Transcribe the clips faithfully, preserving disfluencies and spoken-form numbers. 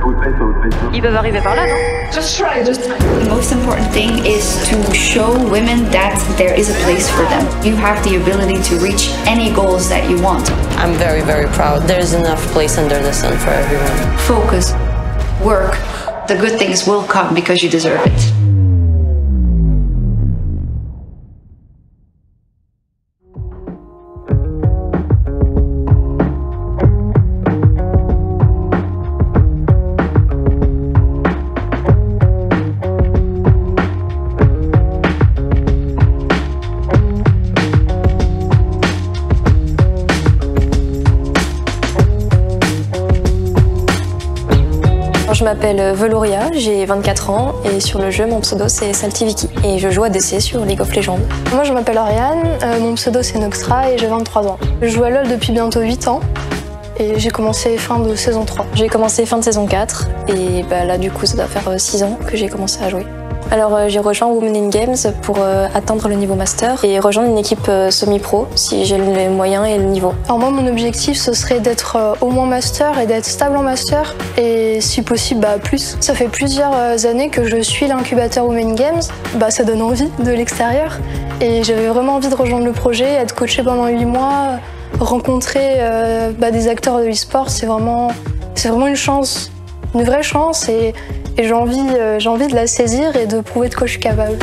Ils peuvent arriver par là, non? Just try, just try. The most important thing is to show women that there is a place for them. You have the ability to reach any goals that you want. I'm very, very proud. There's enough place under the sun for everyone. Focus, work. The good things will come because you deserve it. Je m'appelle Veloria, j'ai vingt-quatre ans et sur le jeu, mon pseudo c'est Saltiviki et je joue à D C sur League of Legends. Moi je m'appelle Ariane, euh, mon pseudo c'est Noxtra et j'ai vingt-trois ans. Je joue à LoL depuis bientôt huit ans et j'ai commencé fin de saison trois. J'ai commencé fin de saison quatre et bah, là du coup ça doit faire six ans que j'ai commencé à jouer. Alors euh, j'ai rejoint Women in Games pour euh, atteindre le niveau master et rejoindre une équipe euh, semi-pro si j'ai les moyens et le niveau. Alors moi mon objectif ce serait d'être euh, au moins master et d'être stable en master et si possible bah, plus. Ça fait plusieurs euh, années que je suis l'incubateur Women in Games, bah, ça donne envie de l'extérieur et j'avais vraiment envie de rejoindre le projet, être coachée pendant huit mois, rencontrer euh, bah, des acteurs de l'e-sport, c'est vraiment, c'est vraiment une chance, une vraie chance et Et j'ai envie, euh, j'ai envie de la saisir et de prouver de quoi je suis capable.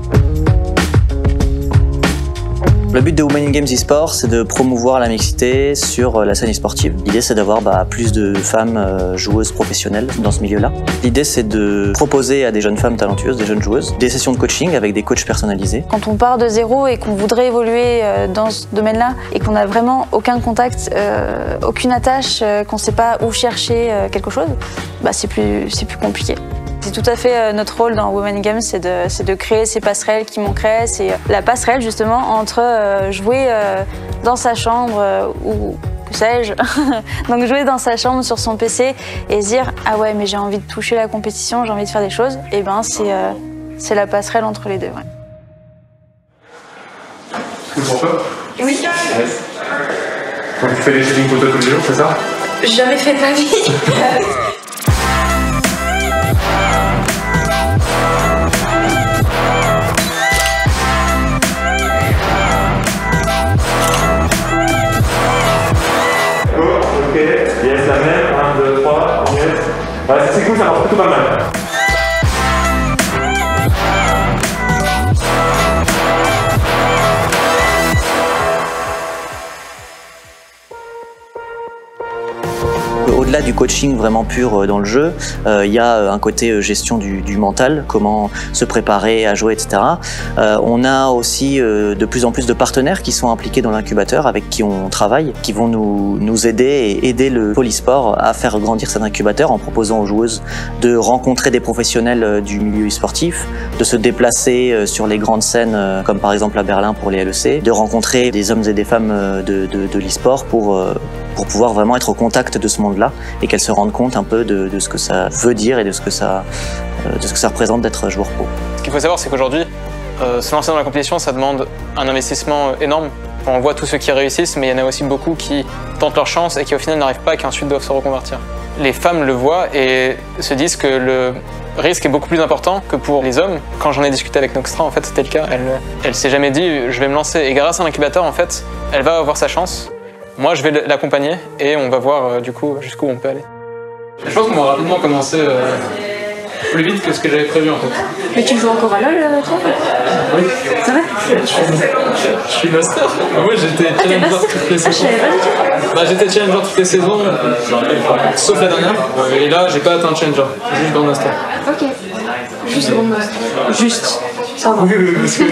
Le but de Women in Games eSport, c'est de promouvoir la mixité sur la scène e-sportive. L'idée, c'est d'avoir bah, plus de femmes euh, joueuses professionnelles dans ce milieu-là. L'idée, c'est de proposer à des jeunes femmes talentueuses, des jeunes joueuses, des sessions de coaching avec des coachs personnalisés. Quand on part de zéro et qu'on voudrait évoluer euh, dans ce domaine-là et qu'on n'a vraiment aucun contact, euh, aucune attache, euh, qu'on ne sait pas où chercher euh, quelque chose, bah, c'est plus, c'est plus compliqué. C'est tout à fait euh, notre rôle dans Women in Games, c'est de, c'est de créer ces passerelles qui manqueraient. C'est la passerelle justement entre euh, jouer euh, dans sa chambre euh, ou que sais-je, donc jouer dans sa chambre sur son P C et se dire ah ouais mais j'ai envie de toucher la compétition, j'ai envie de faire des choses. Et ben c'est euh, c'est la passerelle entre les deux. Ouais. Tu comprends pas? Oui. Yes. Donc tu fais des shootings photos tous les jours, c'est ça? Jamais fait de ma vie. Yes, la même, un, deux, trois, yes. Ouais, c'est cool, ça marche plutôt pas mal. Au-delà du coaching vraiment pur dans le jeu, il euh, y a un côté gestion du, du mental, comment se préparer à jouer, et cetera. Euh, on a aussi euh, de plus en plus de partenaires qui sont impliqués dans l'incubateur, avec qui on travaille, qui vont nous, nous aider et aider le pôle e-sport à faire grandir cet incubateur en proposant aux joueuses de rencontrer des professionnels du milieu e-sportif, de se déplacer sur les grandes scènes comme par exemple à Berlin pour les L E C, de rencontrer des hommes et des femmes de, de, de l'e-sport pour, pour pouvoir vraiment être au contact de ce monde-là et qu'elles se rendent compte un peu de, de ce que ça veut dire et de ce que ça, de ce que ça représente d'être joueur pro. Ce qu'il faut savoir, c'est qu'aujourd'hui, euh, se lancer dans la compétition, ça demande un investissement énorme. On voit tous ceux qui réussissent, mais il y en a aussi beaucoup qui tentent leur chance et qui au final n'arrivent pas et qui ensuite doivent se reconvertir. Les femmes le voient et se disent que le risque est beaucoup plus important que pour les hommes. Quand j'en ai discuté avec Noxtra, en fait, c'était le cas. Elle, elle s'est jamais dit « je vais me lancer ». Et grâce à l'incubateur, en fait, elle va avoir sa chance. Moi, je vais l'accompagner et on va voir euh, du coup jusqu'où on peut aller. Je pense qu'on va rapidement commencer euh, plus vite que ce que j'avais prévu en fait. Mais tu joues encore à LoL, toi? Oui. C'est vrai? Je suis master. Moi, j'étais ah, challenger toutes les saisons. Ah, je savais pas du tout. Bah, j'étais challenger toutes les saisons, sauf la dernière. Et là, j'ai pas atteint challenger, juste dans le master. Ok. Juste dans le master. Juste. Ça va. Oui, oui, parce que...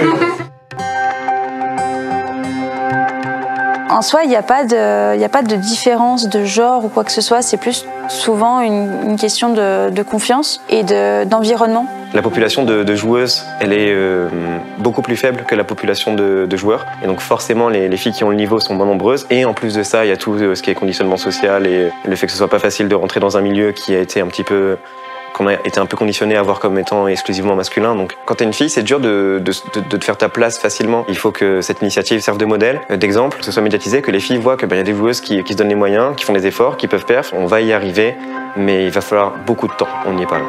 En soi, il n'y a pas de, il n'y a pas de différence de genre ou quoi que ce soit. C'est plus souvent une, une question de, de confiance et de, d'environnement. La population de, de joueuses, elle est euh, beaucoup plus faible que la population de, de joueurs. Et donc forcément, les, les filles qui ont le niveau sont moins nombreuses. Et en plus de ça, il y a tout ce qui est conditionnement social et le fait que ce soit pas facile de rentrer dans un milieu qui a été un petit peu qu'on a été un peu conditionné à voir comme étant exclusivement masculin. Donc quand t'es une fille, c'est dur de, de, de, de te faire ta place facilement. Il faut que cette initiative serve de modèle, d'exemple, que ce soit médiatisé, que les filles voient qu'il ben, y a des joueuses qui, qui se donnent les moyens, qui font des efforts, qui peuvent perf. On va y arriver, mais il va falloir beaucoup de temps. On n'y est pas loin.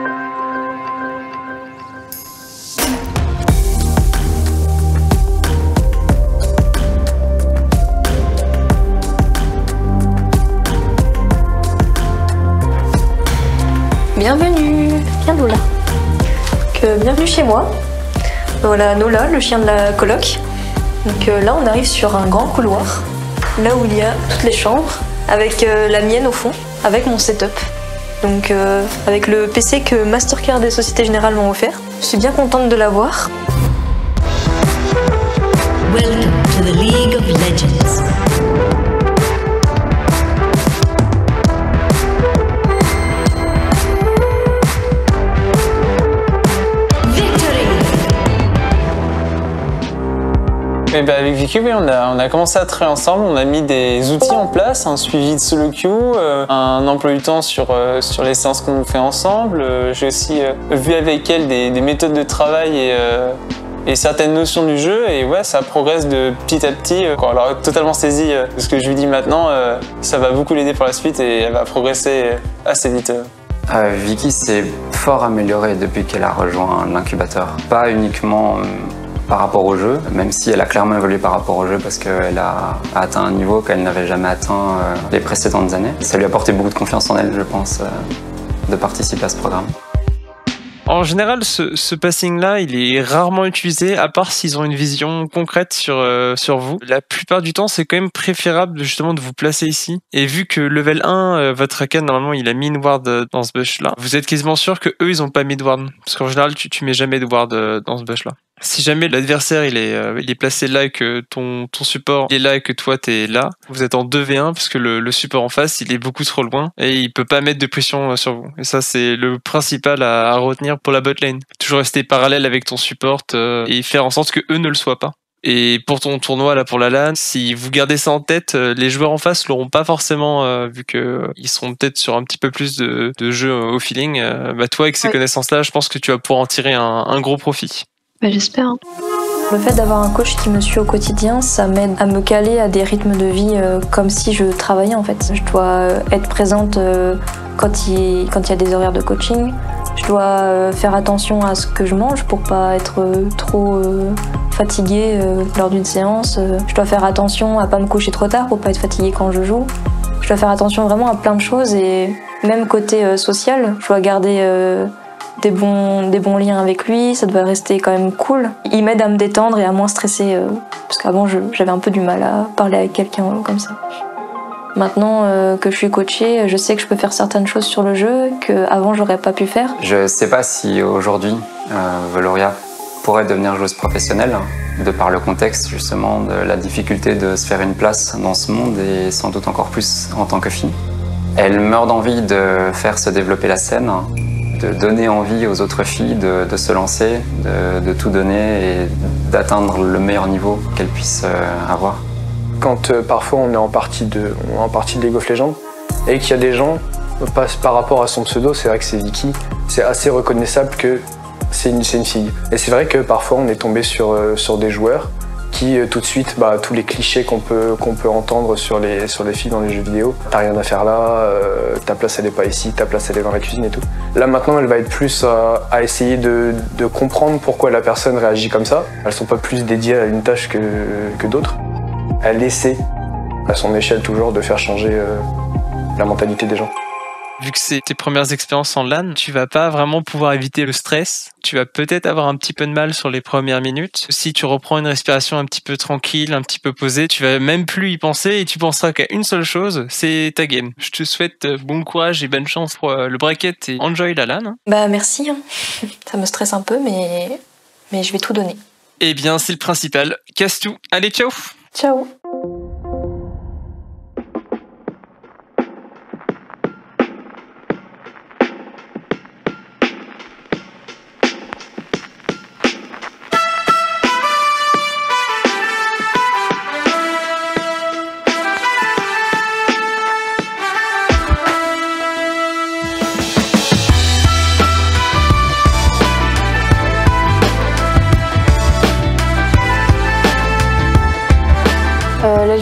Bienvenue, viens Lola. Donc, euh, bienvenue chez moi. Voilà Nola, le chien de la coloc. Donc euh, là on arrive sur un grand couloir, là où il y a toutes les chambres, avec euh, la mienne au fond, avec mon setup. Donc euh, avec le P C que Mastercard et Société Générale m'ont offert. Je suis bien contente de l'avoir. Welcome to the League of Legends. Et ben avec Vicky, oui, on a, on a commencé à travailler ensemble, on a mis des outils en place, un suivi de solo queue, euh, un emploi du temps sur, euh, sur les séances qu'on fait ensemble. Euh, J'ai aussi euh, vu avec elle des, des méthodes de travail et, euh, et certaines notions du jeu, et ouais, ça progresse de petit à petit. Quand elle aura totalement saisi euh, ce que je lui dis maintenant, euh, ça va beaucoup l'aider pour la suite et elle va progresser assez vite. Euh, Vicky s'est fort améliorée depuis qu'elle a rejoint l'incubateur. Pas uniquement euh, par rapport au jeu, même si elle a clairement évolué par rapport au jeu parce qu'elle a atteint un niveau qu'elle n'avait jamais atteint euh, les précédentes années. Ça lui a apporté beaucoup de confiance en elle, je pense, euh, de participer à ce programme. En général, ce, ce passing-là, il est rarement utilisé, à part s'ils ont une vision concrète sur, euh, sur vous. La plupart du temps, c'est quand même préférable justement de vous placer ici. Et vu que level un, euh, votre Akan, normalement, il a mis une ward euh, dans ce bush-là, vous êtes quasiment sûr que eux, ils ont pas mis de ward. Parce qu'en général, tu, tu mets jamais de ward euh, dans ce bush-là. Si jamais l'adversaire il est, euh, il est placé là et que ton, ton support il est là et que toi t'es là, vous êtes en deux v un parce que le, le support en face il est beaucoup trop loin et il peut pas mettre de pression sur vous. Et ça c'est le principal à, à retenir pour la bot lane. Toujours rester parallèle avec ton support euh, et faire en sorte que eux ne le soient pas. Et pour ton tournoi là pour la LAN, si vous gardez ça en tête, les joueurs en face l'auront pas forcément euh, vu que euh, ils seront peut-être sur un petit peu plus de, de jeu au feeling. Euh, bah toi avec ces ouais. connaissances là, je pense que tu vas pouvoir en tirer un, un gros profit. Bah, j'espère. Le fait d'avoir un coach qui me suit au quotidien, ça m'aide à me caler à des rythmes de vie euh, comme si je travaillais en fait. Je dois être présente euh, quand il quand il y a des horaires de coaching. Je dois euh, faire attention à ce que je mange pour pas être euh, trop euh, fatiguée euh, lors d'une séance. Je dois faire attention à pas me coucher trop tard pour pas être fatiguée quand je joue. Je dois faire attention vraiment à plein de choses et même côté euh, social, je dois garder euh, Des bons, des bons liens avec lui, ça doit rester quand même cool. Il m'aide à me détendre et à moins stresser, euh, parce qu'avant j'avais un peu du mal à parler avec quelqu'un euh, comme ça. Maintenant euh, que je suis coachée, je sais que je peux faire certaines choses sur le jeu qu'avant j'aurais pas pu faire. Je sais pas si aujourd'hui euh, Veloria pourrait devenir joueuse professionnelle, de par le contexte justement de la difficulté de se faire une place dans ce monde et sans doute encore plus en tant que fille. Elle meurt d'envie de faire se développer la scène, de donner envie aux autres filles de, de se lancer, de, de tout donner et d'atteindre le meilleur niveau qu'elles puissent euh, avoir. Quand euh, parfois on est en partie de, on est en partie de League of Legends et qu'il y a des gens, par, par rapport à son pseudo, c'est vrai que c'est Vicky, c'est assez reconnaissable que c'est une, c'est une fille. Et c'est vrai que parfois on est tombé sur, euh, sur des joueurs qui euh, tout de suite, bah, tous les clichés qu'on peut, qu'on peut entendre sur les, sur les filles dans les jeux vidéo. T'as rien à faire là, euh, ta place elle est pas ici, ta place elle est dans la cuisine et tout. Là maintenant elle va être plus à, à essayer de, de comprendre pourquoi la personne réagit comme ça. Elles sont pas plus dédiées à une tâche que, que d'autres. Elle essaie, à son échelle toujours, de faire changer euh, la mentalité des gens. Vu que c'est tes premières expériences en LAN, tu vas pas vraiment pouvoir éviter le stress. Tu vas peut-être avoir un petit peu de mal sur les premières minutes. Si tu reprends une respiration un petit peu tranquille, un petit peu posée, tu vas même plus y penser et tu penseras qu'à une seule chose, c'est ta game. Je te souhaite bon courage et bonne chance pour le bracket et enjoy la LAN. Bah merci, ça me stresse un peu mais, mais je vais tout donner. Eh bien c'est le principal. Casse tout. Allez, ciao. Ciao.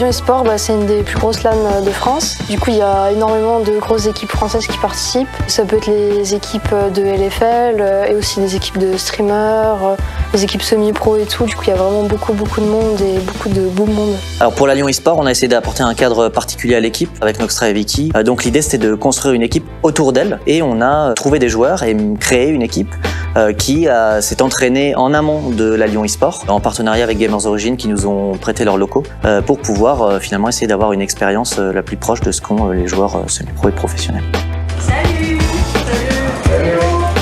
e-sport, bah, c'est une des plus grosses LAN de France. Du coup, il y a énormément de grosses équipes françaises qui participent. Ça peut être les équipes de L F L et aussi des équipes de streamers, les équipes semi-pro et tout. Du coup, il y a vraiment beaucoup, beaucoup de monde et beaucoup de beau monde. Alors pour la Lyon e-sport, on a essayé d'apporter un cadre particulier à l'équipe avec Noxtra et Vicky. Donc l'idée, c'était de construire une équipe autour d'elle et on a trouvé des joueurs et créé une équipe qui s'est entraînée en amont de la Lyon e-sport en partenariat avec Gamers Origin qui nous ont prêté leurs locaux pour pouvoir finalement essayer d'avoir une expérience la plus proche de ce qu'ont les joueurs semi-pro et professionnels. Salut. Salut.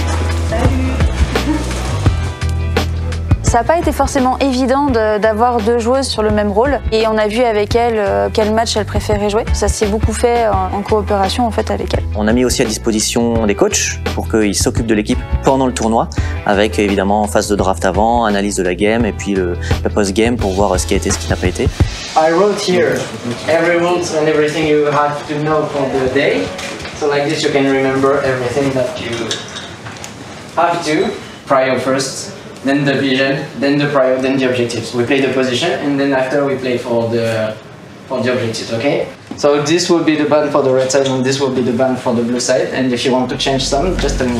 Ça n'a pas été forcément évident d'avoir deux joueuses sur le même rôle et on a vu avec elles quel match elles préféraient jouer. Ça s'est beaucoup fait en coopération en fait avec elles. On a mis aussi à disposition des coachs pour qu'ils s'occupent de l'équipe pendant le tournoi avec évidemment phase de draft avant, analyse de la game et puis le, le post-game pour voir ce qui a été, ce qui n'a pas été. I wrote here every rules and everything you have to know for the day. So like this you can remember everything that you have to prior first. Then the vision, then the prior, then the objectives. We play the position, and then after we play for the for the objectives. Okay. So this will be the band for the red side, and this will be the band for the blue side. And if you want to change some, just tell me.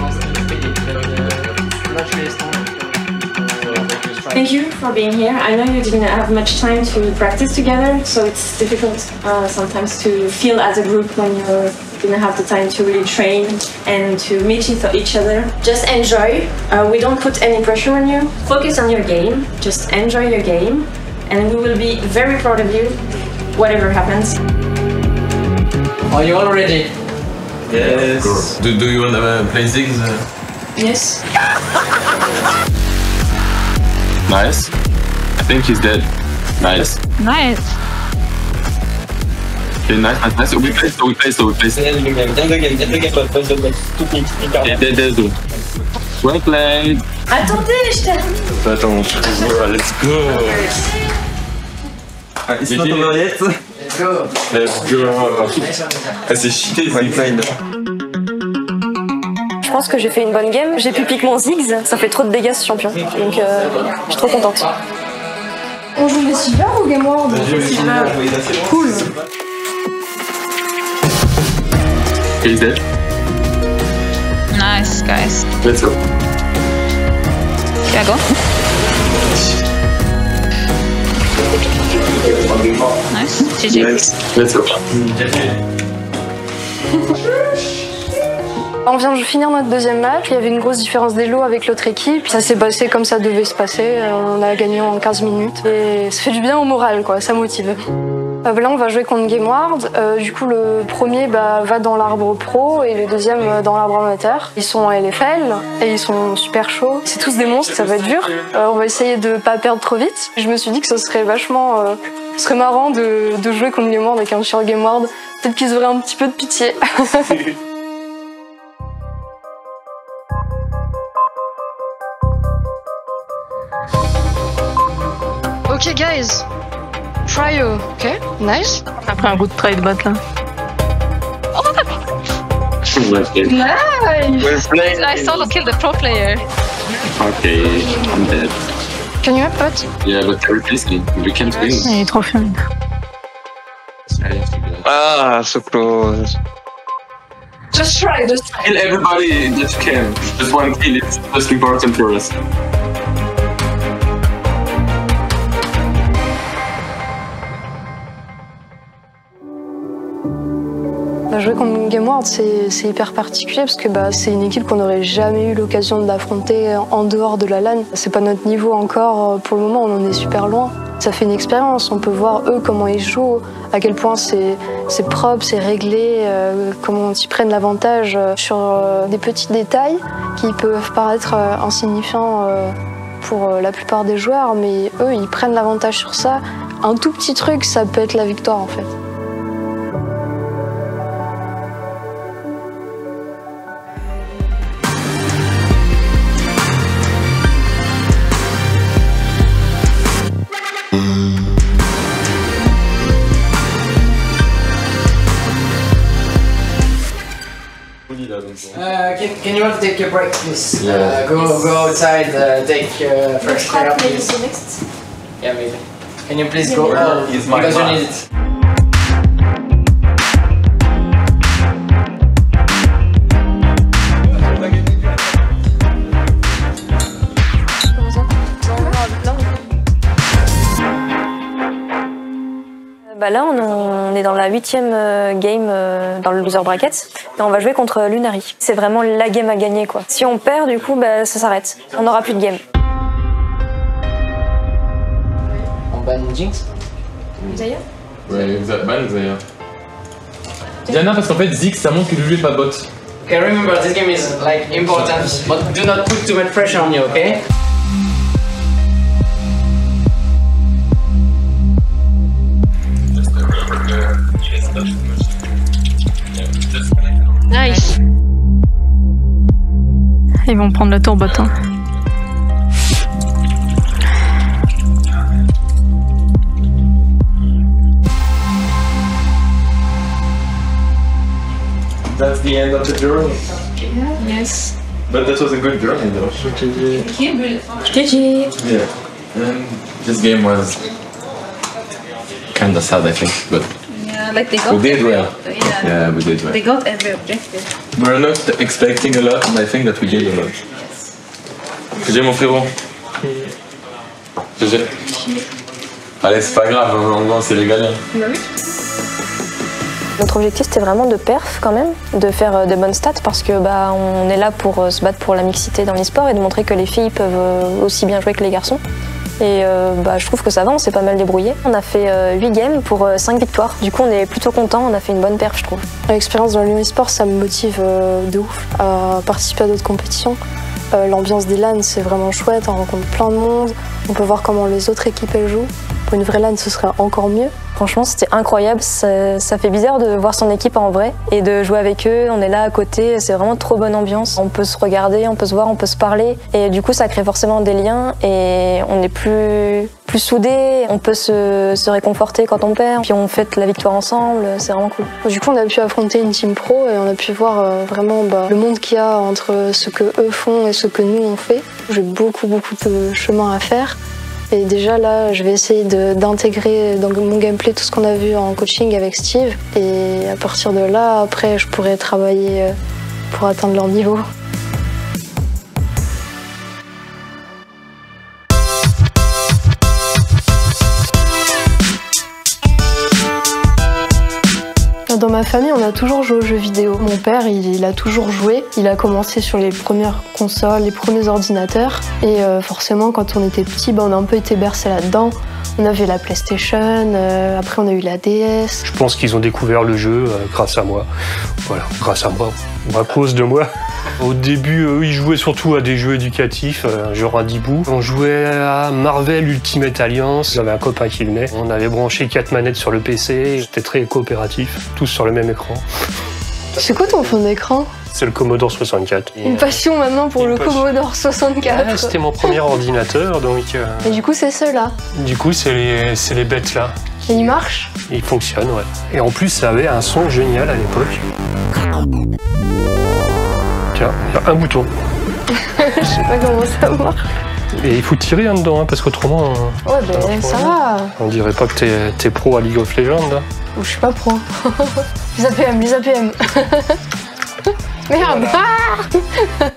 Thank you for being here. I know you didn't have much time to practice together, so it's difficult uh, sometimes to feel as a group when you didn't have the time to really train and to meet each other. Just enjoy. Uh, we don't put any pressure on you. Focus on your game. Just enjoy your game, and we will be very proud of you, whatever happens. Are you all ready? Yes. Do, do you want to play Ziggs? Yes. Nice. I think he's dead. Nice. Nice. Okay, nice, nice, nice. We play, so we play, so we play. Okay, dead, dead, dead. Well played. Attendez, je termine. Attends. Let's go. Ah, it's not over yet. Let's go. Let's go. Ah, c'est cheaté, c'est insane. Je pense que j'ai fait une bonne game. J'ai pu piquer mon Ziggs. Ça fait trop de dégâts ce champion. Donc euh, je suis trop contente. On joue les Silver ou Game World? Cool. He's dead. Nice, guys. Let's go. Yeah, go. Nice. G G. Nice. Let's go. On vient de finir notre deuxième match, il y avait une grosse différence d'élo avec l'autre équipe. Ça s'est passé comme ça devait se passer, on a gagné en quinze minutes. Et ça fait du bien au moral, quoi, ça motive. Euh, là on va jouer contre Game World, euh, du coup le premier bah, va dans l'arbre pro et le deuxième euh, dans l'arbre amateur. Ils sont en L F L et ils sont super chauds. C'est tous des monstres, ça va être dur. Euh, on va essayer de pas perdre trop vite. Je me suis dit que ce serait vachement euh, ce serait marrant de, de jouer contre Game World avec un sur Game World. Peut-être qu'ils auraient un petit peu de pitié. Ok guys, try you, ok, nice. Après un coup de try de bot là. Oh nice! I solo killed the pro player. Okay, I'm dead. Can you help bot? Yeah, but they replaced me. We can't win. Il est trop fun. Ah, so close. Just try, just try. Kill everybody that you can. Just one kill, it's most important for us. Jouer contre Game World, c'est hyper particulier parce que bah, c'est une équipe qu'on n'aurait jamais eu l'occasion d'affronter en dehors de la LAN. C'est pas notre niveau encore pour le moment, on en est super loin. Ça fait une expérience, on peut voir eux comment ils jouent, à quel point c'est propre, c'est réglé, euh, comment ils prennent l'avantage euh, sur euh, des petits détails qui peuvent paraître euh, insignifiants euh, pour euh, la plupart des joueurs, mais eux ils prennent l'avantage sur ça. Un tout petit truc, ça peut être la victoire en fait. Uh, can, can you want to take a break, please? Yeah. Uh, go, go outside, uh, take uh, fresh air, please. Next. Yeah, maybe. Can you please go out because you need it? Bah là, on, on est dans la huitième game euh, dans le loser bracket et on va jouer contre Lunari. C'est vraiment la game à gagner, quoi. Si on perd, du coup, bah, ça s'arrête. On n'aura plus de game. On ban Jinx? Zaya? Ouais, ban Zaya. Diana, parce qu'en fait, Ziggs, ça montre que le jeu est pas bot. Okay, remember this game is like important, but do not put too much pressure on you, okay? Nice. Ils vont prendre le tour bot. Hein. That's the end of the journey. Yes. But that was a good journey though. G G. Yeah. And this game was kinda sad, I think, but Yeah, like they got we did well. Yeah. Yeah, we did well. They got every objective. We're not expecting a lot, and I think that we did a lot. G G mon frérot. G G. Allez, c'est pas grave, le lendemain on s'est régalé. Bah oui. Notre objectif, c'était vraiment de perf quand même, de faire des bonnes stats parce que bah, on est là pour se battre pour la mixité dans l'e-sport et de montrer que les filles peuvent aussi bien jouer que les garçons. Et euh, bah, je trouve que ça va, on s'est pas mal débrouillé. On a fait euh, huit games pour euh, cinq victoires. Du coup, on est plutôt content, on a fait une bonne perf, je trouve. L'expérience dans l'e-sport, ça me motive euh, de ouf à participer à d'autres compétitions. Euh, L'ambiance des LAN, c'est vraiment chouette, on rencontre plein de monde, on peut voir comment les autres équipes elles jouent. Pour une vraie LAN, ce serait encore mieux. Franchement, c'était incroyable, ça, ça fait bizarre de voir son équipe en vrai et de jouer avec eux, on est là à côté, c'est vraiment trop bonne ambiance. On peut se regarder, on peut se voir, on peut se parler et du coup ça crée forcément des liens et on est plus, plus soudés, on peut se, se réconforter quand on perd, puis on fête la victoire ensemble, c'est vraiment cool. Du coup on a pu affronter une team pro et on a pu voir euh, vraiment bah, le monde qu'il y a entre ce que eux font et ce que nous on fait. J'ai beaucoup beaucoup de chemin à faire. Et déjà là, je vais essayer d'intégrer dans mon gameplay tout ce qu'on a vu en coaching avec Steve. Et à partir de là, après, je pourrai travailler pour atteindre leur niveau. Dans ma famille, on a toujours joué aux jeux vidéo. Mon père, il, il a toujours joué. Il a commencé sur les premières consoles, les premiers ordinateurs. Et euh, forcément, quand on était petit, bah, on a un peu été bercé là-dedans. On avait la PlayStation, euh, après on a eu la D S. Je pense qu'ils ont découvert le jeu euh, grâce à moi. Voilà, grâce à moi, à cause de moi. Au début, eux, ils jouaient surtout à des jeux éducatifs, euh, genre à Dibou. On jouait à Marvel Ultimate Alliance. J'avais un copain qui venait. On avait branché quatre manettes sur le P C. C'était très coopératif, tous sur le même écran. C'est quoi ton fond d'écran? C'est le Commodore soixante-quatre. Une passion maintenant pour Une le passion. Commodore soixante-quatre. Ah, c'était mon premier ordinateur, donc... Euh... Et du coup, c'est ceux-là? Du coup, c'est les, c'est les bêtes là. Et ils marchent? Ils fonctionnent, ouais. Et en plus, ça avait un son génial à l'époque. Tiens, il y a un bouton. Je sais pas comment ça marche. Et il faut tirer hein, dedans, hein, parce qu'autrement... Ouais, ben ça va. On dirait pas que t'es es pro à League of Legends, là. Ou je suis pas pro. Les A P M, les A P M. Merde. Ah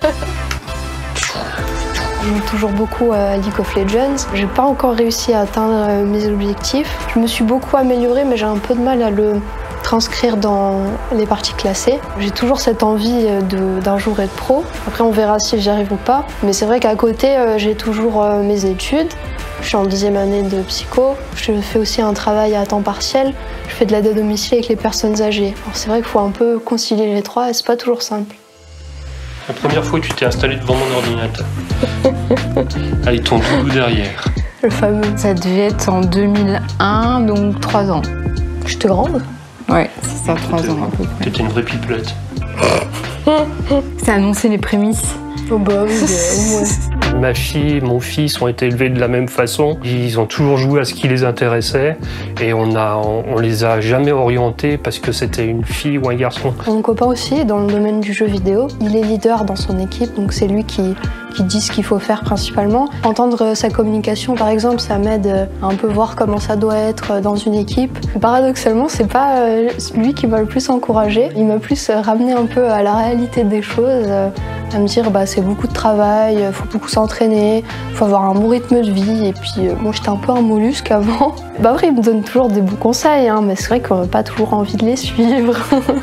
je joue toujours beaucoup à League of Legends. J'ai pas encore réussi à atteindre mes objectifs. Je me suis beaucoup améliorée, mais j'ai un peu de mal à le transcrire dans les parties classées. J'ai toujours cette envie d'un jour être pro. Après, on verra si j'y arrive ou pas. Mais c'est vrai qu'à côté, j'ai toujours mes études. Je suis en deuxième année de psycho. Je fais aussi un travail à temps partiel. Je fais de l'aide à domicile avec les personnes âgées. Alors c'est vrai qu'il faut un peu concilier les trois et c'est pas toujours simple. La première fois que tu t'es installé devant mon ordinateur. Avec ton doudou derrière. Le fameux. Ça devait être en deux mille un, donc trois ans. J'étais grande? Ouais, c'est ça, trois ans à peu près. T'étais une vraie pipelette. Ça annonçait les prémices. Oh bah oui, ouais. Ma fille et mon fils ont été élevés de la même façon. Ils ont toujours joué à ce qui les intéressait et on a, on, on les a jamais orientés parce que c'était une fille ou un garçon. Mon copain aussi est dans le domaine du jeu vidéo. Il est leader dans son équipe, donc c'est lui qui, qui dit ce qu'il faut faire principalement. Entendre sa communication, par exemple, ça m'aide à un peu voir comment ça doit être dans une équipe. Paradoxalement, c'est pas lui qui m'a le plus encouragé. Il m'a plus ramené un peu à la réalité des choses, à me dire bah, c'est beaucoup de travail, il faut beaucoup s'entraîner, il faut avoir un bon rythme de vie. Et puis euh, moi j'étais un peu un mollusque avant. Bah, après il me donne toujours des bons conseils, hein, mais c'est vrai qu'on n'a pas toujours envie de les suivre.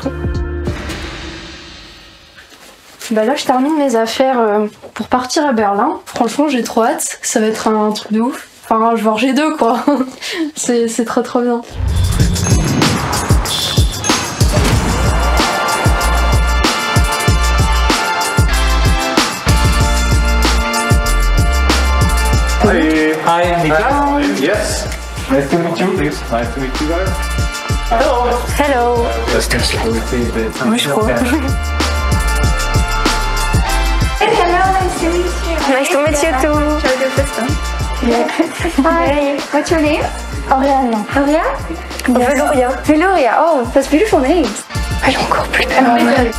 Bah là je termine mes affaires euh, pour partir à Berlin. Franchement j'ai trop hâte, ça va être un truc de ouf. Enfin je vais en G deux quoi, c'est trop trop bien. Hi. Hi, Niklas. Yes. Nice to meet you. Please. Nice to meet you guys. Hello. Hello. Let's get started. Moi je crois. Hey, hello, nice to meet you. Nice to meet you too. Shall we do this one? Yeah. Hi. What's your name? Oriane. Oriane? Yes. Velouria. Velouria. Oh, that's beautiful names. Elle est encore plus belle.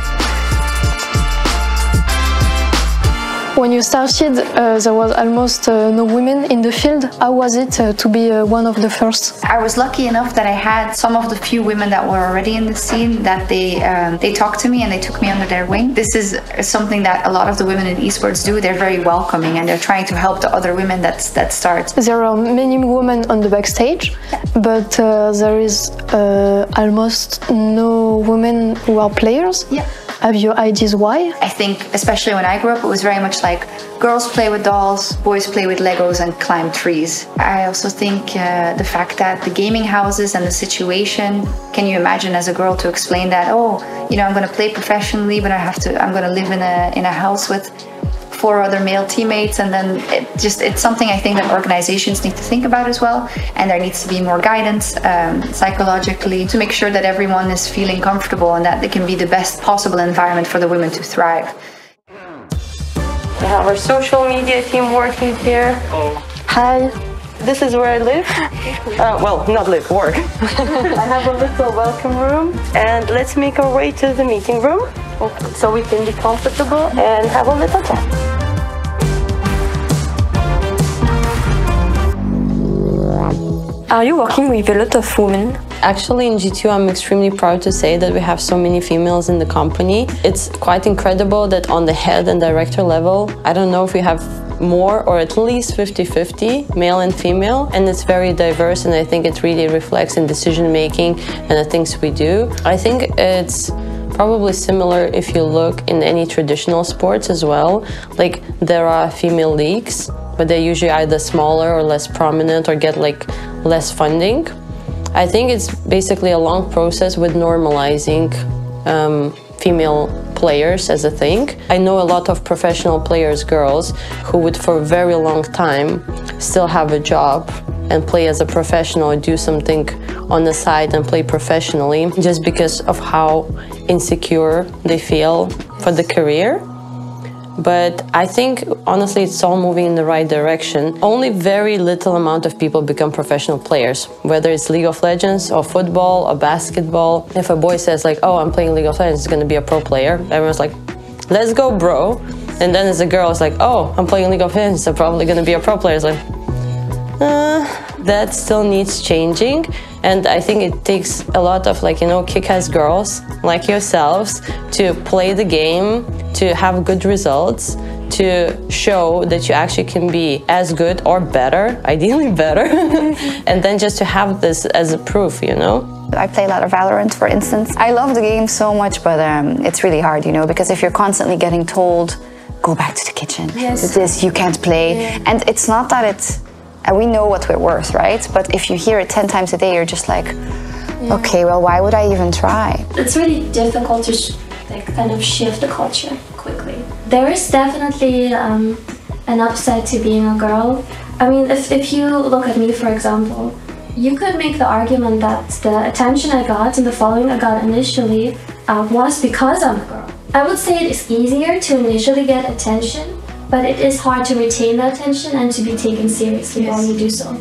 When you started, uh, there was almost uh, no women in the field. How was it uh, to be uh, one of the first? I was lucky enough that I had some of the few women that were already in the scene that they um, they talked to me and they took me under their wing. This is something that a lot of the women in esports do. They're very welcoming and they're trying to help the other women that that start. There are many women on the backstage, but uh, there is uh, almost no women who are players. Yeah. Have your ideas why? I think, especially when I grew up, it was very much like girls play with dolls, boys play with Legos and climb trees. I also think uh, the fact that the gaming houses and the situation, can you imagine as a girl to explain that, oh, you know, I'm going to play professionally, but I have to, I'm going to live in a, in a house with four other male teammates, and then it just it's something I think that organizations need to think about as well, and there needs to be more guidance um, psychologically to make sure that everyone is feeling comfortable and that they can be the best possible environment for the women to thrive. We have our social media team working here. Oh. Hi. This is where I live. Uh, well, not live, work. I have a little welcome room, and let's make our way to the meeting room so we can be comfortable and have a little chat. Are you working with a lot of women? Actually, in G two, I'm extremely proud to say that we have so many females in the company. It's quite incredible that on the head and director level, I don't know if we have more or at least fifty fifty, male and female, and it's very diverse, and I think it really reflects in decision making and the things we do. I think it's probably similar if you look in any traditional sports as well. Like, there are female leagues, but they're usually either smaller or less prominent or get like less funding. I think it's basically a long process with normalizing um, female players as a thing. I know a lot of professional players, girls, who would for a very long time still have a job and play as a professional or do something on the side and play professionally just because of how insecure they feel for the career. But I think, honestly, it's all moving in the right direction. Only very little amount of people become professional players, whether it's League of Legends or football or basketball. If a boy says like, oh, I'm playing League of Legends, he's gonna be a pro player, everyone's like, let's go, bro. And then as a girl, it's like, oh, I'm playing League of Legends, I'm probably gonna be a pro player. It's like, uh, that still needs changing. And I think it takes a lot of, like, you know, kick-ass girls like yourselves to play the game, to have good results, to show that you actually can be as good or better, ideally better, and then just to have this as a proof, you know? I play a lot of Valorant, for instance. I love the game so much, but um, it's really hard, you know, because if you're constantly getting told, go back to the kitchen, yes. This, you can't play, yeah. And it's not that it's, and we know what we're worth, right? But if you hear it ten times a day, you're just like, yeah. Okay, well, why would I even try? It's really difficult to sh like kind of shift the culture quickly. There is definitely um, an upside to being a girl. I mean, if, if you look at me, for example, you could make the argument that the attention I got and the following I got initially uh, was because I'm a girl. I would say it is easier to initially get attention but it is hard to retain the attention and to be taken seriously while you do so.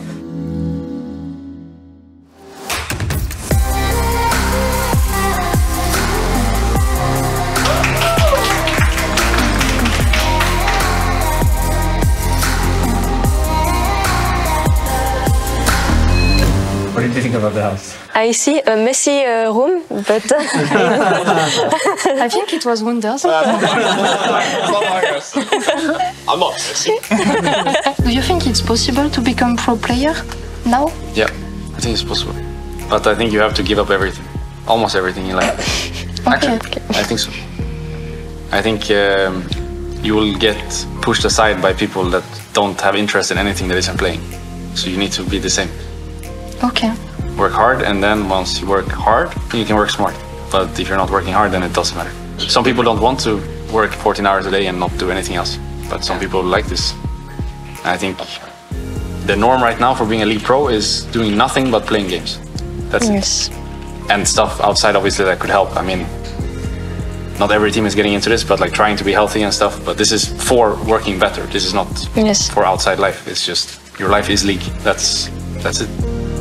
What did you think about the house? I see a messy uh, room, but I think it was wonders. I'm not messy. Do you think it's possible to become pro player now? Yeah, I think it's possible. But I think you have to give up everything. Almost everything in life. Actually, okay. I think so. I think um, you will get pushed aside by people that don't have interest in anything that isn't playing. So you need to be the same. Okay. Work hard, and then once you work hard, you can work smart. But if you're not working hard, then it doesn't matter. Some people don't want to work fourteen hours a day and not do anything else. But some people like this. I think the norm right now for being a league pro is doing nothing but playing games. That's yes. it. And stuff outside, obviously, that could help. I mean, not every team is getting into this, but like trying to be healthy and stuff. But this is for working better. This is not yes. for outside life. It's just your life is league. That's that's it.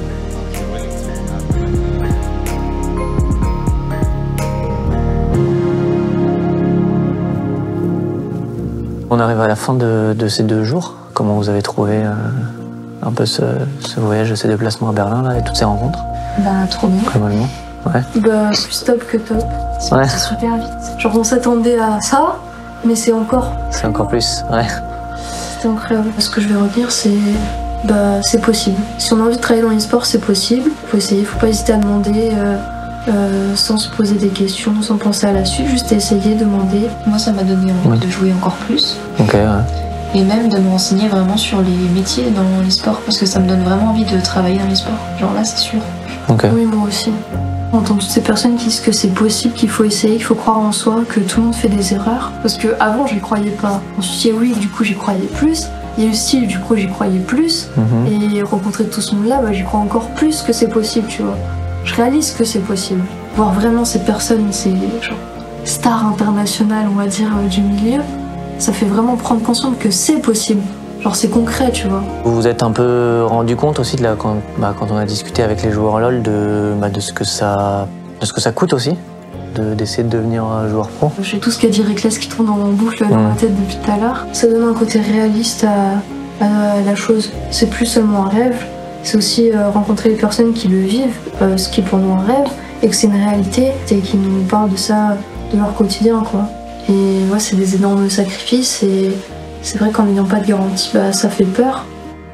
On arrive à la fin de, de ces deux jours. Comment vous avez trouvé euh, un peu ce, ce voyage, ces déplacements à Berlin là, et toutes ces rencontres? Bah trop bien. Globalement, ouais. Bah plus top que top. C'est Ouais. super vite. Genre on s'attendait à ça, mais c'est encore. C'est encore plus, ouais. C'était incroyable. Ce que je vais retenir, c'est bah c'est possible. Si on a envie de travailler dans l'e-sport, c'est possible. Faut essayer, faut pas hésiter à demander. Euh, Euh, sans se poser des questions, sans penser à la suite, juste essayer, demander. Moi, ça m'a donné envie Oui. de jouer encore plus Ok, ouais. et même de me renseigner vraiment sur les métiers dans l'e-sport parce que ça me donne vraiment envie de travailler dans l'e-sport. Genre là, c'est sûr. Ok. Oui, moi aussi. J'entends toutes ces personnes qui disent que c'est possible, qu'il faut essayer, qu'il faut croire en soi, que tout le monde fait des erreurs. Parce que avant, j'y croyais pas. Ensuite, il y a oui, du coup, j'y croyais plus. Il y a eu style, du coup, j'y croyais plus. Mhm. Et rencontrer tout ce monde-là, bah, j'y crois encore plus que c'est possible, tu vois. Je réalise que c'est possible. Voir vraiment ces personnes, ces genre, stars internationales, on va dire, euh, du milieu, ça fait vraiment prendre conscience que c'est possible. Genre c'est concret, tu vois. Vous vous êtes un peu rendu compte aussi de la, quand, bah, quand on a discuté avec les joueurs LoL de, bah, de, ce, que ça, de ce que ça coûte aussi de- d'essayer de, devenir un joueur pro. J'ai tout ce qu'a dit Reckless qui tourne en boucle dans Mhm. ma tête depuis tout à l'heure. Ça donne un côté réaliste à, à la chose. C'est plus seulement un rêve, c'est aussi euh, rencontrer les personnes qui le vivent, euh, ce qui est pour nous un rêve, et que c'est une réalité, et qui nous parlent de ça, de leur quotidien, quoi. Et ouais, c'est des énormes sacrifices, et c'est vrai qu'en n'ayant pas de garantie, bah, ça fait peur.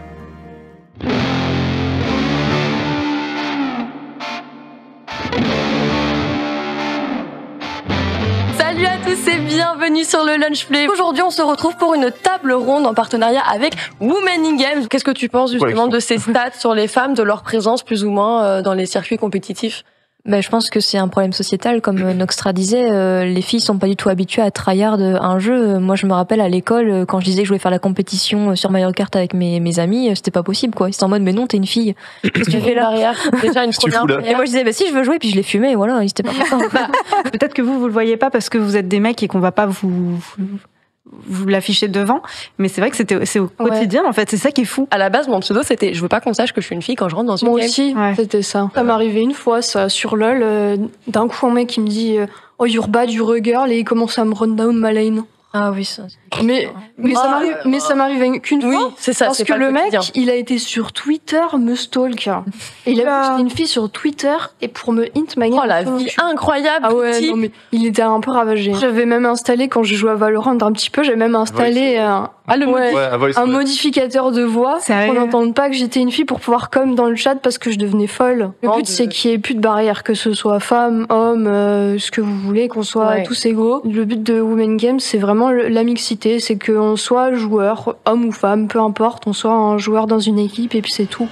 Salut à tous et bienvenue sur le Lunch Play. Aujourd'hui, on se retrouve pour une table ronde en partenariat avec Women in Games. Qu'est-ce que tu penses justement de ces stats sur les femmes, de leur présence plus ou moins euh, dans les circuits compétitifs? Ben, je pense que c'est un problème sociétal, comme euh, Noxtra disait. euh, les filles sont pas du tout habituées à tryhard euh, un jeu. Euh, Moi, je me rappelle à l'école, euh, quand je disais que je voulais faire la compétition euh, sur Mario Kart avec mes, mes amis, euh, c'était pas possible, quoi. Ils étaient en mode, mais non, t'es une fille. Qu'est-ce que tu fais là? Déjà une Qu'est-ce que tu première fous là barrière. Et moi, je disais, bah si, je veux jouer, puis je les fumais, et voilà, ils étaient pas contents. Peut-être que vous, vous le voyez pas parce que vous êtes des mecs et qu'on va pas vous, vous, vous l'afficher devant. Mais c'est vrai que c'était, c'est au quotidien, en fait. C'est ça qui est fou. À la base, mon pseudo, c'était je veux pas qu'on sache que je suis une fille quand je rentre dans une Moi game. aussi, c'était ça. Ça m'est arrivé une fois, ça, sur LoL. euh, D'un coup, un mec qui me dit euh, Oh, you're bad, you're a girl, et il commence à me run down ma lane. Ah oui, ça. Mais, mais, ça Ah, m'arrive, euh, mais ça m'arrive qu'une oui, fois. c'est ça, Parce c'est que pas le le mec, quotidien. il a été sur Twitter me stalk. Et il a vu que c'était une fille sur Twitter et pour me hint ma game. Oh, la vie incroyable. Ah ouais, type. non, mais il était un peu ravagé. J'avais même installé, quand je jouais à Valorant un petit peu, j'avais même installé un, Ah, le ouais, modif- un Ouais, un voice, ouais. modificateur de voix pour n'entendre pas que j'étais une fille, pour pouvoir comme dans le chat parce que je devenais folle. Le Oh, but, de- c'est qu'il n'y ait plus de barrière, que ce soit femme, homme, euh, ce que vous voulez, qu'on soit Ouais. tous égaux. Le but de Women Games, c'est vraiment le- la mixité, c'est qu'on soit joueur, homme ou femme, peu importe, on soit un joueur dans une équipe et puis c'est tout.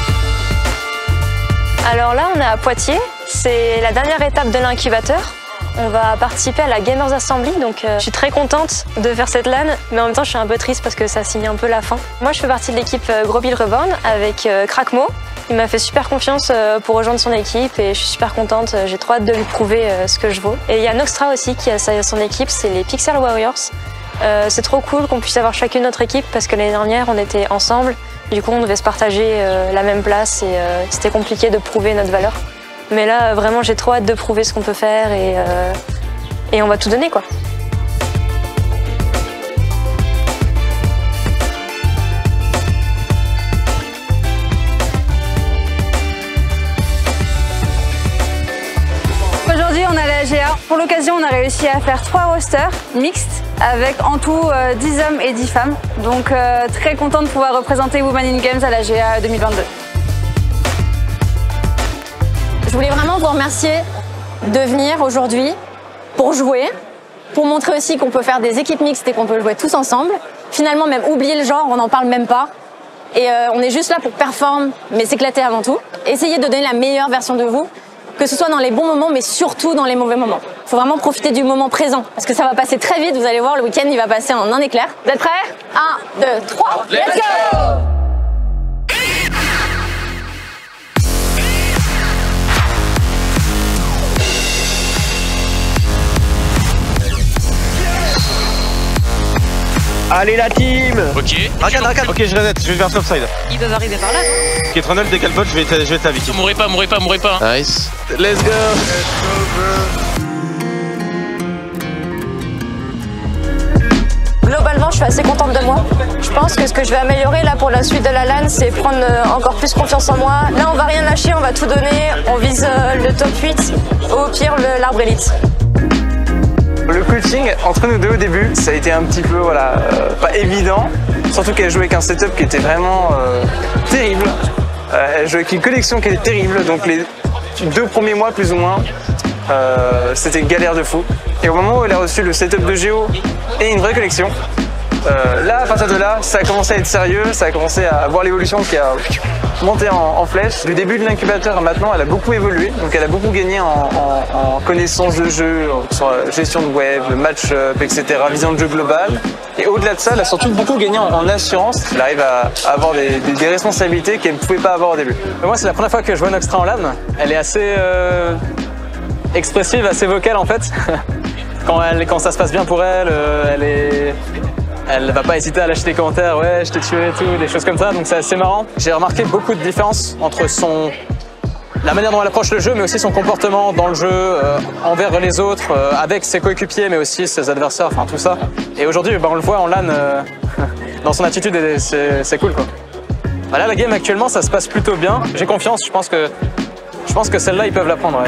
Alors là, on est à Poitiers. C'est la dernière étape de l'incubateur. On va participer à la Gamers Assembly, donc euh, je suis très contente de faire cette LAN, mais en même temps je suis un peu triste parce que ça signe un peu la fin. Moi je fais partie de l'équipe euh, Gros Bill Reborn avec euh, Crackmo. Il m'a fait super confiance euh, pour rejoindre son équipe et je suis super contente, j'ai trop hâte de lui prouver euh, ce que je vaux. Et il y a Noxtra aussi qui a sa, son équipe, c'est les Pixel Warriors. Euh, c'est trop cool qu'on puisse avoir chacune notre équipe parce que l'année dernière on était ensemble, du coup on devait se partager euh, la même place et euh, c'était compliqué de prouver notre valeur. Mais là vraiment j'ai trop hâte de prouver ce qu'on peut faire et, euh, et on va tout donner quoi. Aujourd'hui, on est à la G A. Pour l'occasion, on a réussi à faire trois rosters mixtes avec en tout euh, dix hommes et dix femmes. Donc euh, très content de pouvoir représenter Women in Games à la G A deux mille vingt-deux. Je voulais vraiment vous remercier de venir aujourd'hui pour jouer, pour montrer aussi qu'on peut faire des équipes mixtes et qu'on peut jouer tous ensemble. Finalement, même oublier le genre, on n'en parle même pas. Et euh, on est juste là pour performer, mais s'éclater avant tout. Essayez de donner la meilleure version de vous, que ce soit dans les bons moments, mais surtout dans les mauvais moments. Il faut vraiment profiter du moment présent, parce que ça va passer très vite, vous allez voir, le week-end il va passer en un éclair. Vous êtes prêts? un, deux, trois, let's go! Allez la team. Ok. Arcade, arcade. Ok, je reset, je vais vers topside. Ils peuvent arriver par là, non? Ok, Tronel, décale bot, je vais être je vais être la Vicky. Mourrez pas, mourrez pas, mourrez pas. Nice. Let's go. Globalement, je suis assez contente de moi. Je pense que ce que je vais améliorer là pour la suite de la LAN, c'est prendre euh, encore plus confiance en moi. Là, on va rien lâcher, on va tout donner. On vise euh, le top huit, au pire l'arbre élite. Le coaching entre nous deux au début, ça a été un petit peu voilà, euh, pas évident. Surtout qu'elle jouait avec un setup qui était vraiment euh, terrible. Euh, elle jouait avec une connexion qui était terrible. Donc les deux premiers mois plus ou moins, euh, c'était une galère de fou. Et au moment où elle a reçu le setup de Géo et une vraie connexion, euh, là à partir de là, ça a commencé à être sérieux, ça a commencé à voir l'évolution qui a monté en, en flèche. Du début de l'incubateur à maintenant, elle a beaucoup évolué, donc elle a beaucoup gagné en, en, en connaissance de jeu, sur la gestion de web, match-up, et cetera, vision de jeu globale. Et au-delà de ça, elle a surtout beaucoup gagné en, en assurance. Elle arrive à, à avoir des, des, des responsabilités qu'elle ne pouvait pas avoir au début. Mais moi, c'est la première fois que je vois Noxtra en LAN. Elle est assez euh, expressive, assez vocale en fait. Quand, elle, quand ça se passe bien pour elle, euh, elle est... Elle va pas hésiter à lâcher des commentaires, ouais, je t'ai tué et tout, des choses comme ça, donc c'est assez marrant. J'ai remarqué beaucoup de différences entre son... la manière dont elle approche le jeu, mais aussi son comportement dans le jeu, euh, envers les autres, euh, avec ses coéquipiers, mais aussi ses adversaires, enfin tout ça. Et aujourd'hui, bah, on le voit en LAN, euh, dans son attitude, c'est cool quoi. Bah là, la game actuellement, ça se passe plutôt bien. J'ai confiance, je pense que, je pense que celle-là, ils peuvent la prendre. Ouais.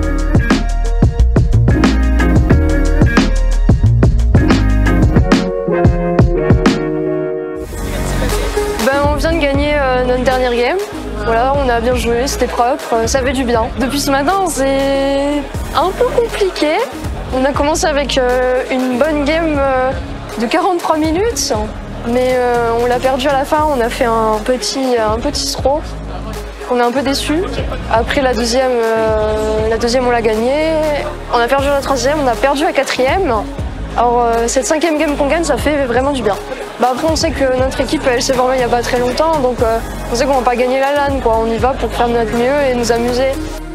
Ben, on vient de gagner euh, notre dernière game. Voilà, on a bien joué, c'était propre, euh, ça fait du bien. Depuis ce matin, c'est un peu compliqué. On a commencé avec euh, une bonne game euh, de quarante-trois minutes, mais euh, on l'a perdu à la fin. On a fait un petit, un petit throw. On est un peu déçus. Après la deuxième, euh, la deuxième on l'a gagnée. On a perdu la troisième, on a perdu la quatrième. Alors euh, cette cinquième game qu'on gagne, ça fait vraiment du bien. Bah après on sait que notre équipe elle s'est formée il n'y a pas très longtemps, donc euh, on sait qu'on va pas gagner la LAN quoi. On y va pour faire de notre mieux et nous amuser.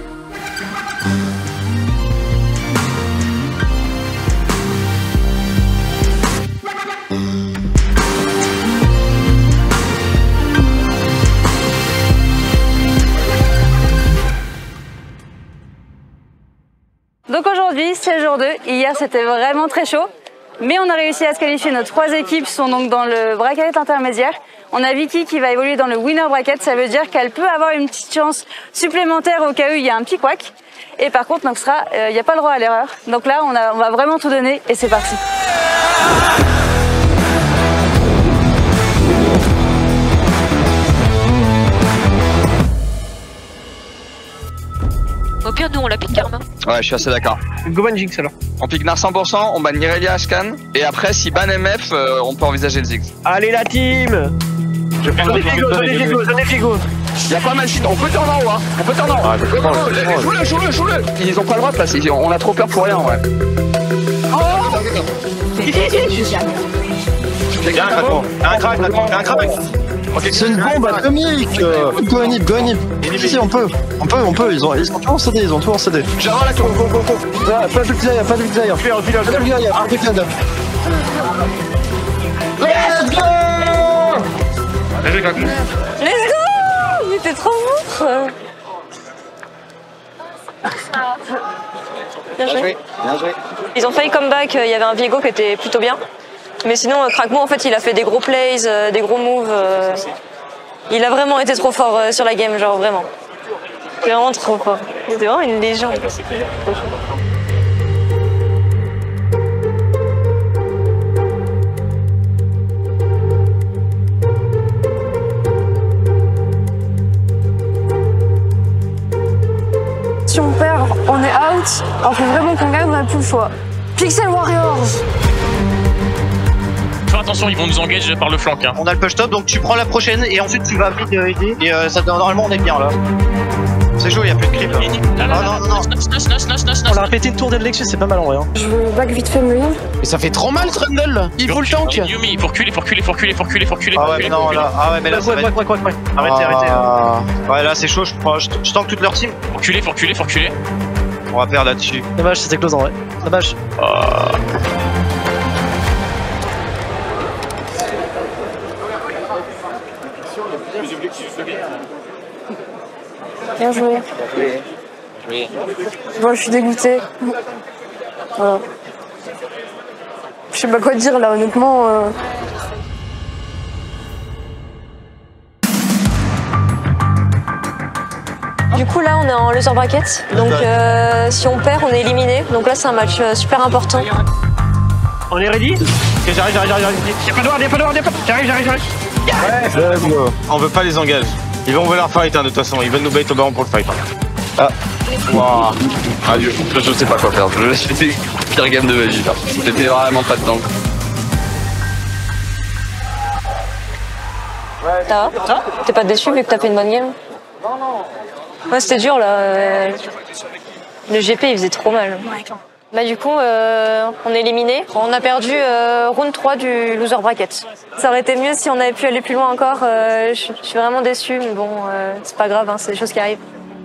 Donc aujourd'hui, c'est jour deux. Hier, c'était vraiment très chaud. Mais on a réussi à se qualifier. Nos trois équipes sont donc dans le bracket intermédiaire. On a Vicky qui va évoluer dans le winner bracket. Ça veut dire qu'elle peut avoir une petite chance supplémentaire au cas où il y a un petit couac. Et par contre, Noxtra, il euh, n'y a pas le droit à l'erreur. Donc là, on, a, on va vraiment tout donner et c'est parti. Au pire, nous on la pique Karma. Ouais, je suis assez d'accord. Go ban Jinx alors. On pique Nar cent pour cent, on ban Irelia Ashkan. Et après, si ban M F, euh, on peut envisager le Ziggs. Allez la team. Je prends le Figo, je Figo, je Figo. Y'a pas mal, on peut turn en haut, hein. On peut turn en haut. Ah, Go, go, go, joue-le, joue-le, joue-le. Ils ont pas le droit de passer, on a trop peur pour rien, ouais. Fais un crack, un crack, un crack. C'est une bombe atomique. Go inhib, go inhib. Si, si, on peut, on peut, on peut. Ils ont, ils ont tout en C D, ils ont tout en C D. J'avance la tour, go, go, go. Pas de Xayah, pas de Xayah. Pas de Xayah, pas de Xayah. Let's go! Let's go! Il était trop fort. Bien joué. Bien joué. Ils ont failli comeback, il y avait un Viego qui était plutôt bien. Mais sinon, Krakmo, en fait, il a fait des gros plays, euh, des gros moves. Euh, il a vraiment été trop fort euh, sur la game, genre vraiment. Il est vraiment trop fort. C'est vraiment une légende. Si on perd, on est out. Alors faut vraiment qu'on gagne, on n'a plus le choix. Pixel Warriors! Fais attention, ils vont nous engager par le flanc. Hein. On a le push top, donc tu prends la prochaine et ensuite tu vas vite euh, aider. Et euh, ça, normalement on est bien là. C'est chaud, il n'y a plus de creep là. Là, là, là, non, non, non. On a répété une tour de Lexus, c'est pas mal en vrai. Hein. Je veux back vite fait me heal. Mais ça fait trop mal Trundle. Il faut le tank. Yumi, il faut reculer, il faut reculer, il faut reculer, il faut reculer, il faut reculer. Ah ouais, mais non, là, ah ouais, mais là, ça va être... Arrêtez, arrêtez. Ouais, là c'est chaud, je, prends, je, je tank toute leur team. Faut reculer, faut reculer, faut reculer. On va perdre là-dessus. Dommage, c'était close en vrai. Dommage. Bien joué. Moi, je suis dégoûté. Voilà. Je sais pas quoi dire là, honnêtement. Euh... Du coup, là, on est en loser bracket. Donc, euh, si on perd, on est éliminé. Donc là, c'est un match euh, super important. On est ready? Ok, j'arrive, j'arrive, j'arrive. Y'a pas de ward, y'a pas de ward, y'a pas de... J'arrive, j'arrive, j'arrive. Ouais, on veut pas les engager. Ils vont vouloir fight hein, de toute façon, ils veulent nous bait au baron pour le fight. Ah. Waouh. Adieu. Je sais pas quoi faire. C'était pire game de magie là. C'était vraiment pas de temps. Ça va? T'es pas déçu vu que t'as fait une bonne game? Non, non. Ouais, c'était dur là. Le G P il faisait trop mal. Bah du coup, euh, on est éliminé. On a perdu euh, round trois du loser bracket. Ça aurait été mieux si on avait pu aller plus loin encore. Euh, je, je suis vraiment déçue, mais bon, euh, c'est pas grave, hein, c'est des choses qui arrivent.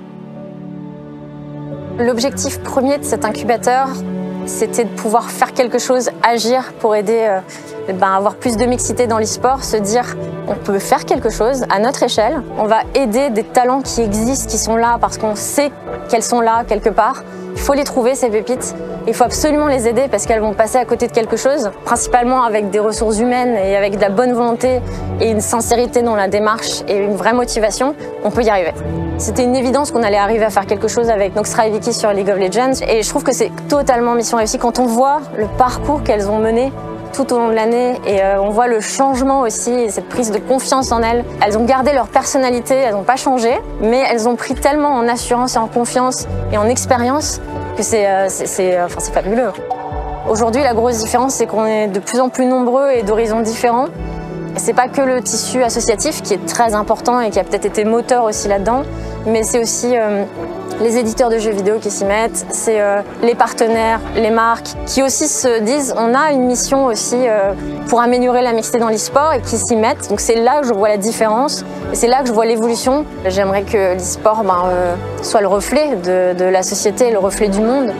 L'objectif premier de cet incubateur, c'était de pouvoir faire quelque chose, agir pour aider euh, ben, avoir plus de mixité dans l'e-sport, se dire on peut faire quelque chose à notre échelle, on va aider des talents qui existent, qui sont là parce qu'on sait qu'elles sont là quelque part. Il faut les trouver, ces pépites. Il faut absolument les aider parce qu'elles vont passer à côté de quelque chose, principalement avec des ressources humaines et avec de la bonne volonté et une sincérité dans la démarche et une vraie motivation, on peut y arriver. C'était une évidence qu'on allait arriver à faire quelque chose avec Noxtra et Vicky sur League of Legends et je trouve que c'est totalement mission réussie quand on voit le parcours qu'elles ont mené tout au long de l'année et euh, on voit le changement aussi et cette prise de confiance en elles. Elles ont gardé leur personnalité, elles n'ont pas changé, mais elles ont pris tellement en assurance et en confiance et en expérience que c'est euh, c'est enfin, fabuleux. Aujourd'hui, la grosse différence, c'est qu'on est de plus en plus nombreux et d'horizons différents. Et c'est pas que le tissu associatif qui est très important et qui a peut-être été moteur aussi là-dedans, mais c'est aussi euh, les éditeurs de jeux vidéo qui s'y mettent, c'est euh, les partenaires, les marques, qui aussi se disent on a une mission aussi euh, pour améliorer la mixité dans l'e-sport et qui s'y mettent. Donc c'est là que je vois la différence et c'est là que je vois l'évolution. J'aimerais que l'e-sport ben, euh, soit le reflet de, de la société, le reflet du monde.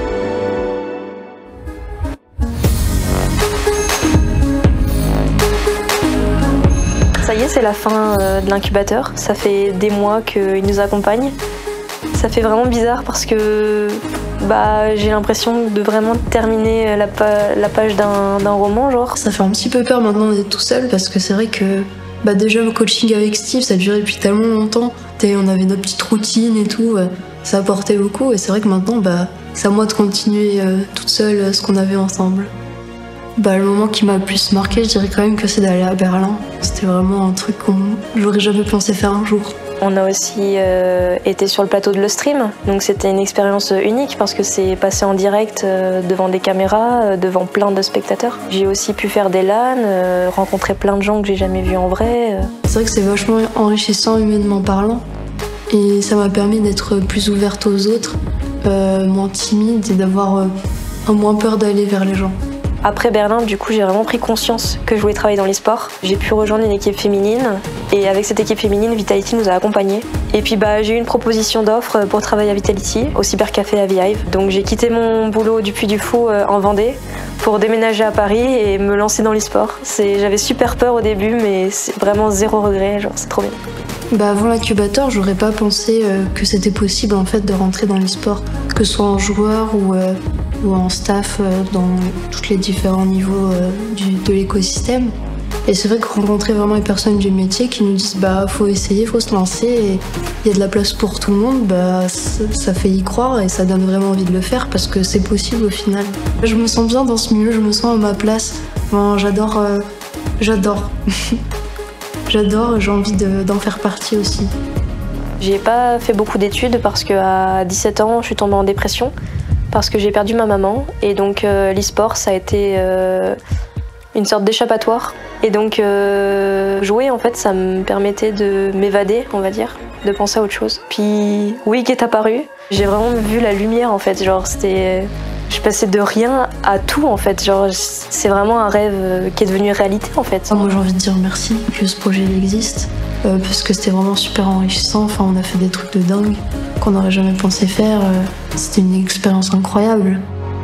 Ça y est, c'est la fin de l'incubateur. Ça fait des mois qu'il nous accompagne. Ça fait vraiment bizarre parce que bah, j'ai l'impression de vraiment terminer la, pa la page d'un roman, genre. Ça fait un petit peu peur maintenant d'être tout seul parce que c'est vrai que bah, déjà le coaching avec Steve, ça durait depuis tellement longtemps. On avait notre petite routine et tout, ça apportait beaucoup et c'est vrai que maintenant, bah, c'est à moi de continuer euh, toute seule euh, ce qu'on avait ensemble. Bah, le moment qui m'a le plus marqué, je dirais quand même que c'est d'aller à Berlin. C'était vraiment un truc qu'on j'aurais jamais pensé faire un jour. On a aussi euh, été sur le plateau de Le Stream, donc c'était une expérience unique parce que c'est passé en direct euh, devant des caméras, euh, devant plein de spectateurs. J'ai aussi pu faire des LAN, euh, rencontrer plein de gens que j'ai jamais vus en vrai. Euh. C'est vrai que c'est vachement enrichissant humainement parlant. Et ça m'a permis d'être plus ouverte aux autres, euh, moins timide et d'avoir euh, moins peur d'aller vers les gens. Après Berlin, du coup, j'ai vraiment pris conscience que je voulais travailler dans les sports. J'ai pu rejoindre une équipe féminine et avec cette équipe féminine, Vitality nous a accompagnés. Et puis bah, j'ai eu une proposition d'offre pour travailler à Vitality, au cybercafé à Vihive. Donc j'ai quitté mon boulot du Puy du Fou euh, en Vendée pour déménager à Paris et me lancer dans l'e-sport. J'avais super peur au début, mais c'est vraiment zéro regret, genre c'est trop bien. Bah avant l'incubateur, j'aurais pas pensé euh, que c'était possible en fait de rentrer dans l'e-sport, que ce soit en joueur ou, euh, ou en staff euh, dans tous les différents niveaux euh, du, de l'écosystème. Et c'est vrai que rencontrer vraiment les personnes du métier qui nous disent bah faut essayer, faut se lancer et il y a de la place pour tout le monde, bah ça, ça fait y croire et ça donne vraiment envie de le faire parce que c'est possible au final. Je me sens bien dans ce milieu, je me sens à ma place. Bon, j'adore, euh, j'adore. J'adore, j'ai envie d'en faire partie aussi. J'ai pas fait beaucoup d'études parce qu'à dix-sept ans, je suis tombée en dépression parce que j'ai perdu ma maman. Et donc euh, l'e-sport, ça a été euh, une sorte d'échappatoire. Et donc euh, jouer, en fait, ça me permettait de m'évader, on va dire, de penser à autre chose. Puis Wig est apparu, j'ai vraiment vu la lumière, en fait. Genre, c'était... Je passais de rien à tout en fait, genre c'est vraiment un rêve qui est devenu réalité en fait. Moi j'ai envie de dire merci que ce projet existe, euh, parce que c'était vraiment super enrichissant, enfin on a fait des trucs de dingue qu'on n'aurait jamais pensé faire, euh, c'était une expérience incroyable.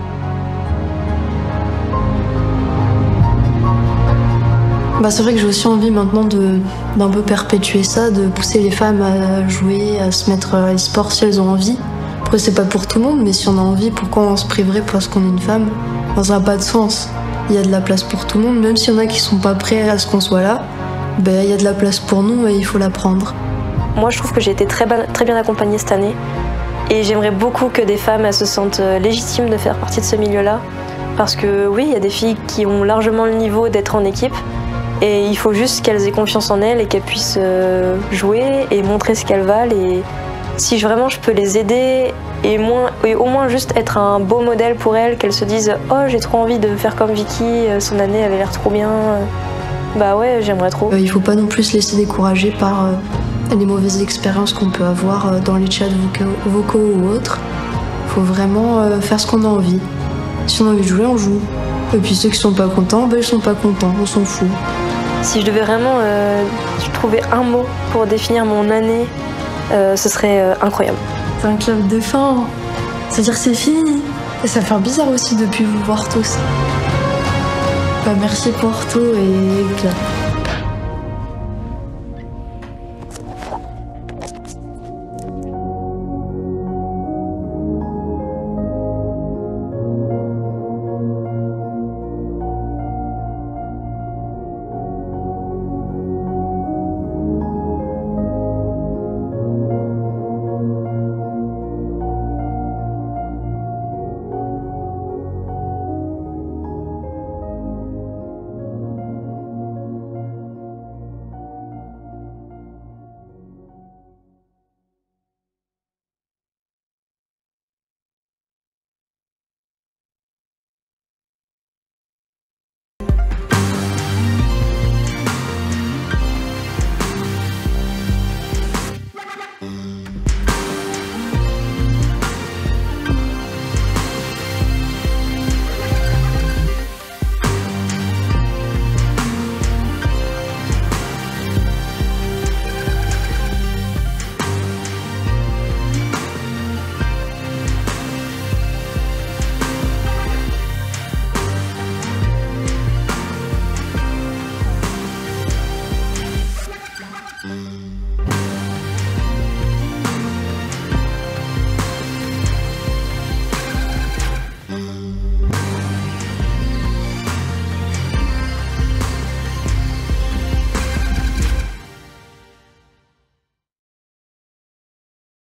Bah, c'est vrai que j'ai aussi envie maintenant d'un peu perpétuer ça, de pousser les femmes à jouer, à se mettre à l'e-sport si elles ont envie. Après, c'est pas pour tout le monde, mais si on a envie, pourquoi on se priverait parce qu'on est une femme? Enfin, ça n'a pas de sens. Il y a de la place pour tout le monde, même s'il y en a qui sont pas prêts à ce qu'on soit là, ben, il y a de la place pour nous et il faut la prendre. Moi, je trouve que j'ai été très, très bien accompagnée cette année et j'aimerais beaucoup que des femmes elles, se sentent légitimes de faire partie de ce milieu-là. Parce que oui, il y a des filles qui ont largement le niveau d'être en équipe et il faut juste qu'elles aient confiance en elles et qu'elles puissent jouer et montrer ce qu'elles valent. Et si vraiment je peux les aider et, moins, et au moins juste être un beau modèle pour elles, qu'elles se disent « Oh, j'ai trop envie de faire comme Vicky, son année avait l'air trop bien », bah ouais, j'aimerais trop. Euh, il faut pas non plus se laisser décourager par euh, les mauvaises expériences qu'on peut avoir euh, dans les chats vocaux, vocaux ou autres. Il faut vraiment euh, faire ce qu'on a envie. Si on a envie de jouer, on joue. Et puis ceux qui sont pas contents, ben ils sont pas contents, on s'en fout. Si je devais vraiment euh, trouver un mot pour définir mon année, Euh, ce serait euh, incroyable. C'est un club de fin, c'est-à-dire que c'est fini. Et ça fait bizarre aussi depuis vous voir tous. Bah, merci Porto et Claire.